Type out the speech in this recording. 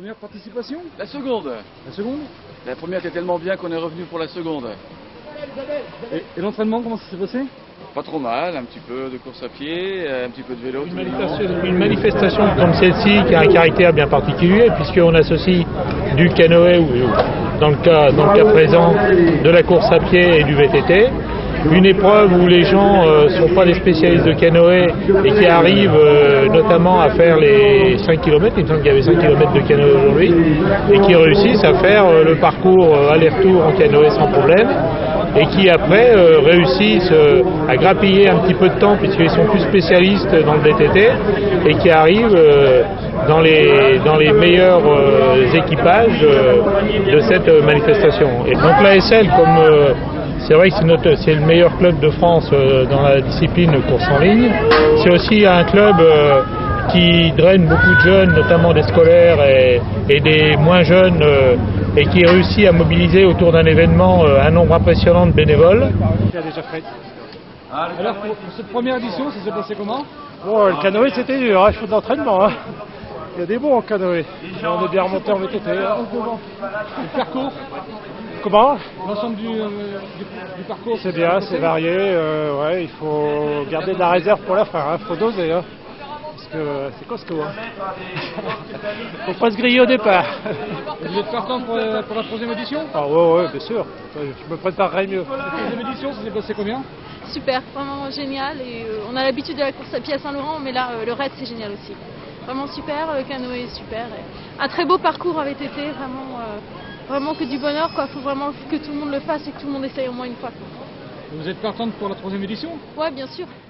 Première participation? La seconde. La seconde? La première était tellement bien qu'on est revenu pour la seconde. Et l'entraînement, comment ça s'est passé? Pas trop mal, un petit peu de course à pied, un petit peu de vélo. Une manifestation comme celle-ci qui a un caractère bien particulier puisqu'on associe du canoë, ou dans le cas présent de la course à pied et du VTT. Une épreuve où les gens ne sont pas des spécialistes de canoë et qui arrivent notamment à faire les 5 km, il me semble qu'il y avait 5 km de canoë aujourd'hui, et qui réussissent à faire le parcours aller-retour en canoë sans problème, et qui après réussissent à grappiller un petit peu de temps puisqu'ils sont plus spécialistes dans le VTT, et qui arrivent dans les meilleurs équipages de cette manifestation. Et donc l'ASL, comme c'est vrai que c'est le meilleur club de France dans la discipline course en ligne. C'est aussi un club qui draine beaucoup de jeunes, notamment des scolaires et des moins jeunes, et qui réussit à mobiliser autour d'un événement un nombre impressionnant de bénévoles. Tu as déjà fait. Alors pour cette première édition, ça s'est passé comment? Bon, le canoë c'était dur, hein, il faut de l'entraînement. Hein. Il y a des bons en canoë. On est bien remonté en VTT. Hein. Le parcours? Comment? L'ensemble du parcours? C'est bien, c'est varié. Ouais, il faut garder de la réserve pour la fin. Il faut doser. Hein. Parce que c'est costaud. Hein. Faut pas se griller au départ. Et vous êtes partant pour la troisième édition? Ah ouais, bien sûr. Je me préparerai mieux. La troisième édition, ça s'est passé combien? Super, vraiment génial. Et on a l'habitude de la course à pied à Saint-Laurent, mais là, le raid, c'est génial aussi. Vraiment super, le canoë est super. Et un très beau parcours en VTT, vraiment que du bonheur, quoi. Faut vraiment que tout le monde le fasse et que tout le monde essaye au moins une fois. Vous êtes partante pour la troisième édition? Ouais, bien sûr.